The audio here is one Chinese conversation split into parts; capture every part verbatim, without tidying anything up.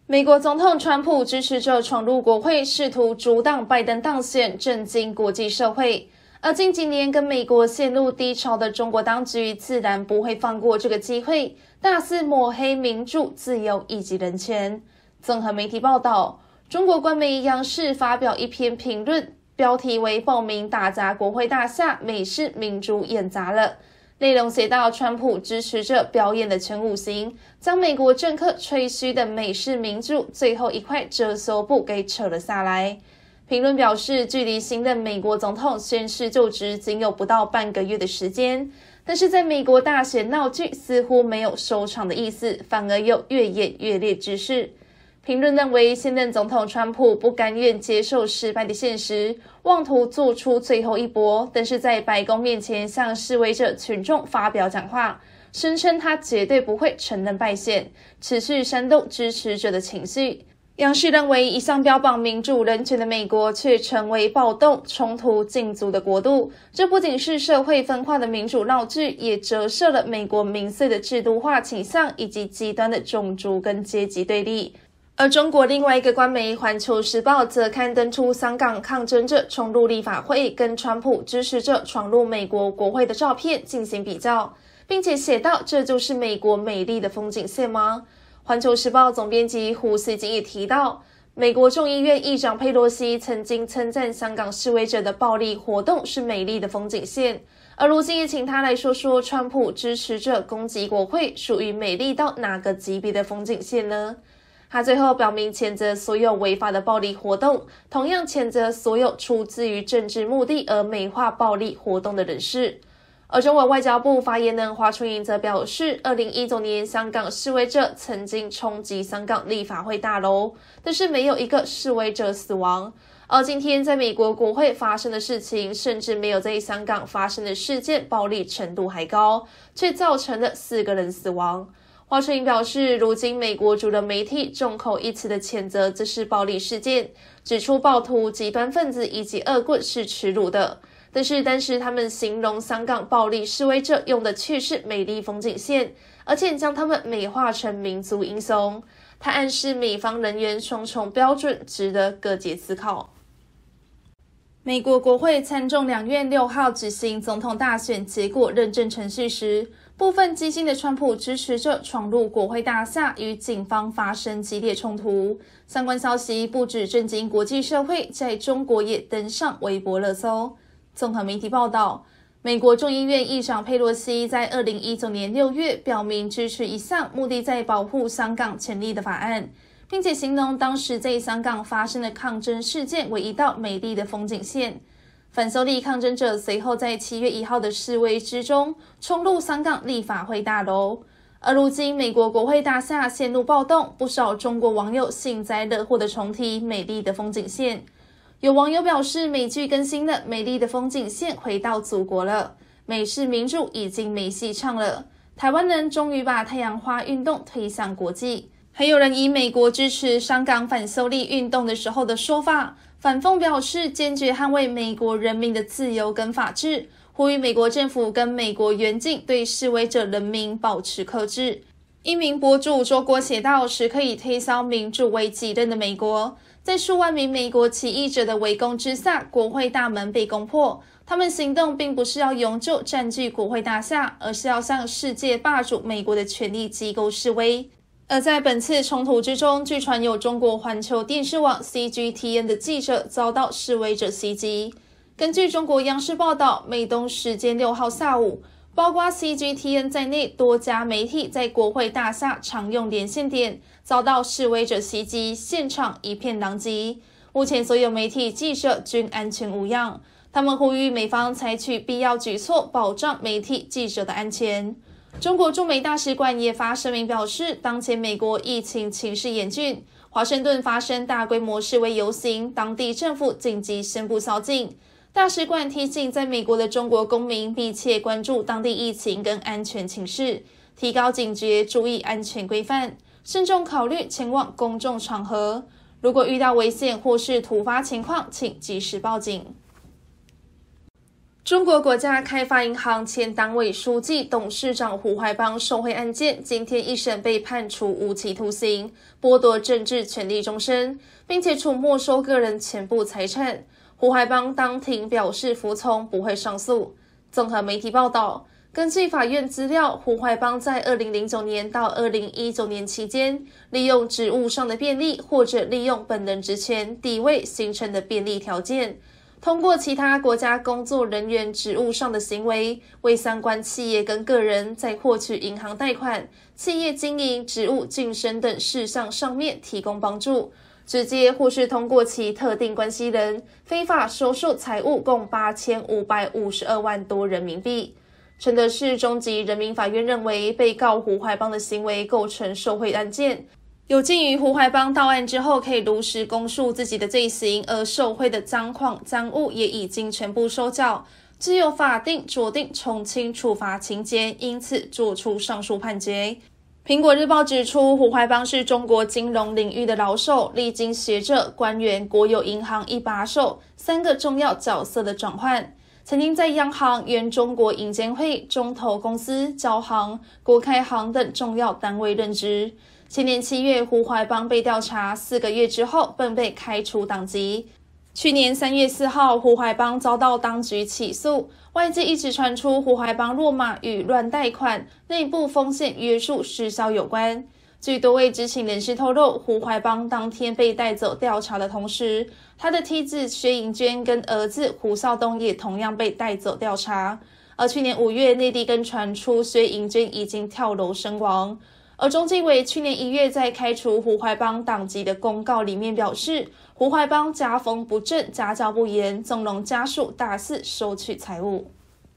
美国总统川普支持者闯入国会，试图阻挡拜登当选，震惊国际社会。而近几年跟美国陷入低潮的中国当局自然不会放过这个机会，大肆抹黑民主、自由以及人权。综合媒体报道，中国官媒央视发表一篇评论，标题为"暴民打砸国会大厦，美式民主演砸了"。内容写到，川普支持者表演的全五行，将美国政客吹嘘的美式民主最后一块遮羞布给扯了下来。评论表示，距离新任美国总统宣誓就职仅有不到半个月的时间，但是在美国大选闹剧似乎没有收场的意思，反而有越演越烈之势。评论认为，现任总统川普不甘愿接受失败的现实，妄图做出最后一搏，但是在白宫面前向示威者群众发表讲话，声称他绝对不会承认败选，持续煽动支持者的情绪。央视认为，一向标榜民主人权的美国却成为暴动、冲突禁足的国度，这不仅是社会分化的民主闹剧，也折射了美国民粹的制度化倾向以及极端的种族跟阶级对立。而中国另外一个官媒《环球时报》则刊登出香港抗争者冲入立法会跟川普支持者闯入美国国会的照片进行比较，并且写道：这就是美国美丽的风景线吗？环球时报总编辑胡锡进也提到，美国众议院议长佩洛西曾经称赞香港示威者的暴力活动是美丽的风景线，而如今也请他来说说川普支持者攻击国会属于美丽到哪个级别的风景线呢？他最后表明谴责所有违法的暴力活动，同样谴责所有出自于政治目的而美化暴力活动的人士。而中国外交部发言人华春莹则表示，二零一九年香港示威者曾经冲击香港立法会大楼，但是没有一个示威者死亡。而今天在美国国会发生的事情，甚至没有在香港发生的事件暴力程度还高，却造成了四个人死亡。华春莹表示，如今美国主流媒体众口一词的谴责这是暴力事件，指出暴徒、极端分子以及恶棍是耻辱的。但是当时他们形容香港暴力示威者用的却是美丽风景线，而且将他们美化成民族英雄。他暗示美方人员双重标准值得各界思考。美国国会参众两院六号执行总统大选结果认证程序时，部分激进的川普支持者闯入国会大厦，与警方发生激烈冲突。相关消息不止震惊国际社会，在中国也登上微博热搜。综合媒体报道，美国众议院议长佩洛西在二零一九年六月表明支持一项目的在保护香港权利的法案，并且形容当时在香港发生的抗争事件为一道美丽的风景线。反修例抗争者随后在七月一号的示威之中冲入香港立法会大楼，而如今美国国会大厦陷入暴动，不少中国网友幸灾乐祸的重提美丽的风景线。有网友表示，美剧更新了美丽的风景线回到祖国了，美式民主已经没戏唱了，台湾人终于把太阳花运动推向国际。还有人以美国支持香港反修例运动的时候的说法，反讽表示坚决捍卫美国人民的自由跟法治，呼吁美国政府跟美国远景对示威者人民保持克制。一名博主周国写道，时刻以推销民主为己任的美国，在数万名美国起义者的围攻之下，国会大门被攻破。他们行动并不是要永久占据国会大厦，而是要向世界霸主美国的权力机构示威。而在本次冲突之中，据传有中国环球电视网 C G T N 的记者遭到示威者袭击。根据中国央视报道，美东时间六号下午，包括 C G T N 在内多家媒体在国会大厦常用连线点遭到示威者袭击，现场一片狼藉。目前所有媒体记者均安全无恙，他们呼吁美方采取必要举措，保障媒体记者的安全。中国驻美大使馆也发声明表示，当前美国疫情情势严峻，华盛顿发生大规模示威游行，当地政府紧急宣布宵禁。大使馆提醒在美国的中国公民密切关注当地疫情跟安全情势，提高警觉，注意安全规范，慎重考虑前往公众场合。如果遇到危险或是突发情况，请及时报警。 中国国家开发银行前党委书记、董事长胡怀邦受贿案件，今天一审被判处无期徒刑，剥夺政治权利终身，并且处没收个人全部财产。胡怀邦当庭表示服从，不会上诉。综合媒体报道，根据法院资料，胡怀邦在二零零九年到二零一九年期间，利用职务上的便利，或者利用本人职权、地位形成的便利条件，通过其他国家工作人员职务上的行为，为相关企业跟个人在获取银行贷款、企业经营、职务晋升等事项上面提供帮助，直接或是通过其特定关系人非法收受财物共八千五百五十二万多人民币。承德市中级人民法院认为，被告胡怀邦的行为构成受贿案件，有鉴于胡怀邦到案之后可以如实供述自己的罪行，而受贿的赃款赃物也已经全部收缴，具有法定酌定从轻处罚情节，因此作出上述判决。苹果日报指出，胡怀邦是中国金融领域的老手，历经学者、官员、国有银行一把手三个重要角色的转换，曾经在央行、原中国银监会、中投公司、交行、国开行等重要单位任职。前年七月，胡怀邦被调查，四个月之后便被开除党籍。去年三月四号，胡怀邦遭到当局起诉，外界一直传出胡怀邦落马与乱贷款、内部风险约束失效有关。据多位知情人士透露，胡怀邦当天被带走调查的同时，他的妻子薛银娟跟儿子胡孝东也同样被带走调查。而去年五月，内地更传出薛银娟已经跳楼身亡。而中纪委去年一月在开除胡怀邦党籍的公告里面表示，胡怀邦家风不正、家教不严，纵容家属大肆收取财物。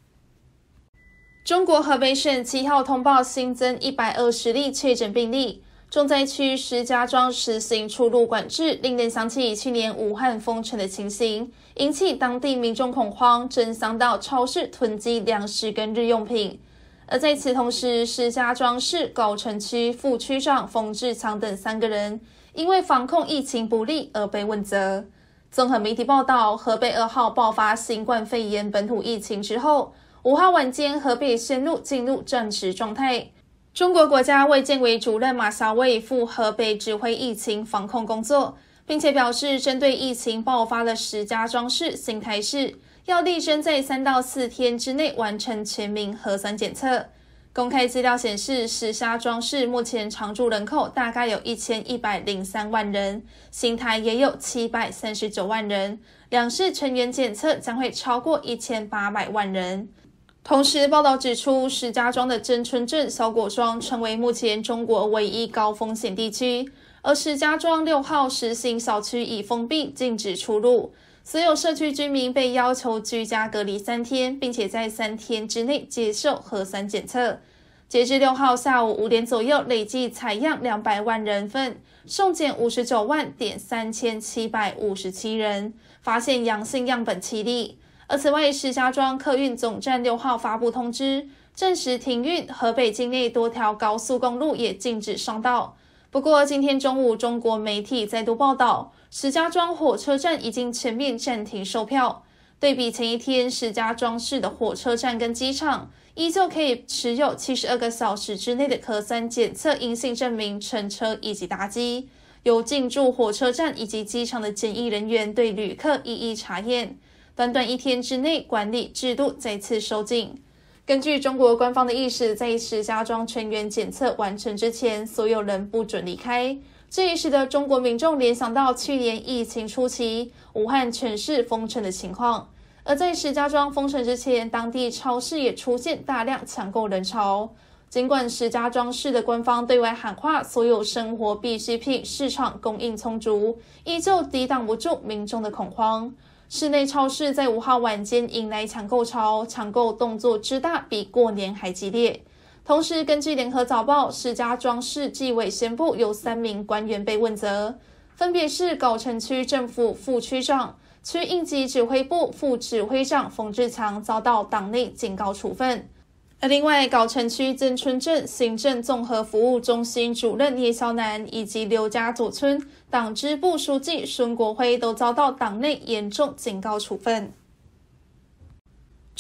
中国河北省七号通报新增一百二十例确诊病例，重灾区石家庄实行出入管制，令人想起去年武汉封城的情形，引起当地民众恐慌，争相到超市囤积粮食跟日用品。而在此同时，石家庄市藁城区副区长冯志强等三个人因为防控疫情不力而被问责。综合媒体报道，河北二号爆发新冠肺炎本土疫情之后，五号晚间河北宣布进入战时状态。中国国家卫健委主任马晓伟赴河北指挥疫情防控工作，并且表示，针对疫情爆发的石家庄市、邢台市，要力争在三到四天之内完成全民核酸检测。公开资料显示，石家庄市目前常住人口大概有一千一百零三万人，邢台也有七百三十九万人，两市全员检测将会超过一千八百万人。同时，报道指出，石家庄的真春镇小果庄成为目前中国唯一高风险地区，而石家庄六号实行小区已封闭，禁止出入。所有社区居民被要求居家隔离三天，并且在三天之内接受核酸检测。截至六号下午五点左右，累计采样两百万人份，送检五十九万点三千七百五十七人，发现阳性样本七例。而此外，石家庄客运总站六号发布通知，暂时停运，河北境内多条高速公路也禁止上道。不过，今天中午，中国媒体再度报道，石家庄火车站已经全面暂停售票。对比前一天，石家庄市的火车站跟机场依旧可以持有七十二个小时之内的核酸检测阴性证明乘车以及搭机，由进驻火车站以及机场的检疫人员对旅客一一查验。短短一天之内，管理制度再次收紧。根据中国官方的意思，在石家庄全员检测完成之前，所有人不准离开。这也使得中国民众联想到去年疫情初期武汉全市封城的情况。而在石家庄封城之前，当地超市也出现大量抢购人潮。尽管石家庄市的官方对外喊话，所有生活必需品市场供应充足，依旧抵挡不住民众的恐慌。市内超市在五号晚间迎来抢购潮，抢购动作之大，比过年还激烈。同时，根据联合早报，石家庄市纪委宣布有三名官员被问责，分别是藁城区政府副区长、区应急指挥部副指挥长冯志强遭到党内警告处分。而另外，藁城区曾春镇行政综合服务中心主任聂肖南以及刘家左村党支部书记孙国辉都遭到党内严重警告处分。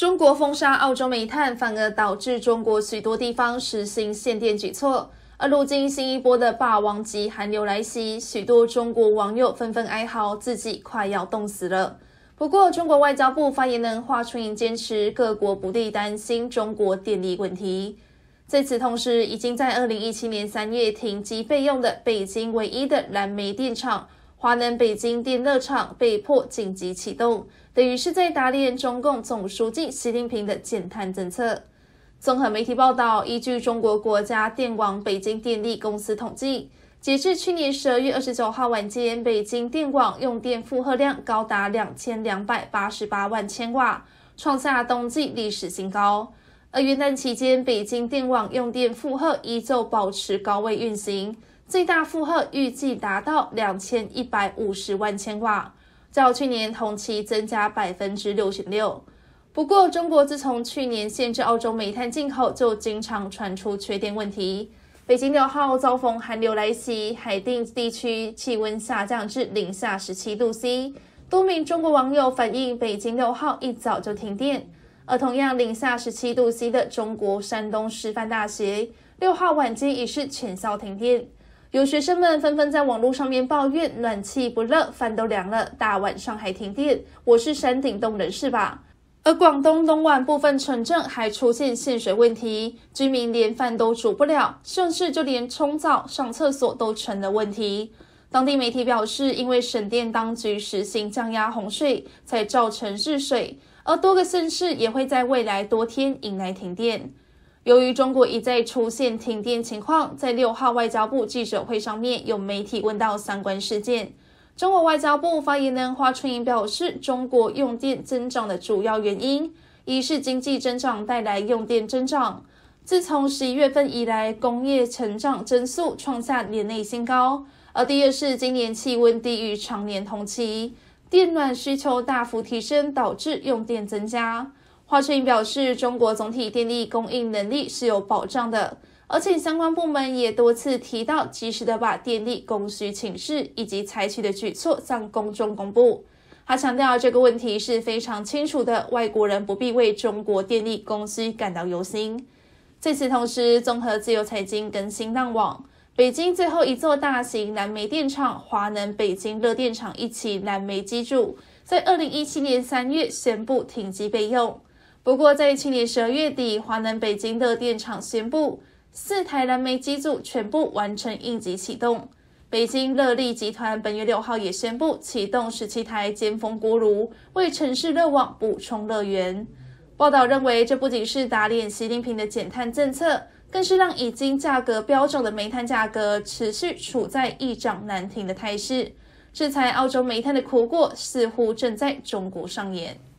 中国封杀澳洲煤炭，反而导致中国许多地方实行限电举措。而如今新一波的霸王级寒流来袭，许多中国网友纷纷哀嚎，自己快要冻死了。不过，中国外交部发言人华春莹坚持，各国不必担心中国电力问题。在此同时，已经在二零一七年三月停机备用的北京唯一的燃煤电厂华能北京电热厂被迫紧急启动，等于是在打脸中共总书记习近平的减碳政策。综合媒体报道，依据中国国家电网北京电力公司统计，截至去年十二月二十九号晚间，北京电网用电负荷量高达两千两百八十八万千瓦，创下冬季历史新高。而元旦期间，北京电网用电负荷依旧保持高位运行，最大负荷预计达到两千一百五十万千瓦，较去年同期增加 百分之六十六。不过，中国自从去年限制澳洲煤炭进口，就经常传出缺电问题。北京六号遭逢寒流来袭，海淀地区气温下降至零下十七度 C。多名中国网友反映，北京六号一早就停电。而同样零下十七度 C 的中国山东师范大学，六号晚间也是全校停电。有学生们纷纷在网络上面抱怨，暖气不热，饭都凉了，大晚上还停电，我是山顶洞人士吧？而广东东莞部分城镇还出现限水问题，居民连饭都煮不了，甚至就连冲澡、上厕所都成了问题。当地媒体表示，因为省电当局实行降压洪水，才造成日水，而多个县市也会在未来多天迎来停电。由于中国一再出现停电情况，在六号外交部记者会上面有媒体问到相关事件。中国外交部发言人华春莹表示，中国用电增长的主要原因，一是经济增长带来用电增长。自从十一月份以来，工业成长增速创下年内新高，而第二是今年气温低于常年同期，电暖需求大幅提升，导致用电增加。华春莹表示，中国总体电力供应能力是有保障的，而且相关部门也多次提到，及时的把电力供需情势以及采取的举措向公众公布。他强调，这个问题是非常清楚的，外国人不必为中国电力供需感到忧心。在此同时，综合自由财经跟新浪网，北京最后一座大型燃煤电厂华能北京热电厂一期燃煤机组，在二零一七年三月宣布停机备用。不过，在去年十二月底，华能北京热电厂宣布，四台燃煤机组全部完成应急启动。北京热力集团本月六号也宣布启动十七台尖峰锅炉，为城市热网补充热源。报道认为，这不仅是打脸习近平的减碳政策，更是让已经价格飙涨的煤炭价格持续处在易涨难停的态势。制裁澳洲煤炭的苦果似乎正在中国上演。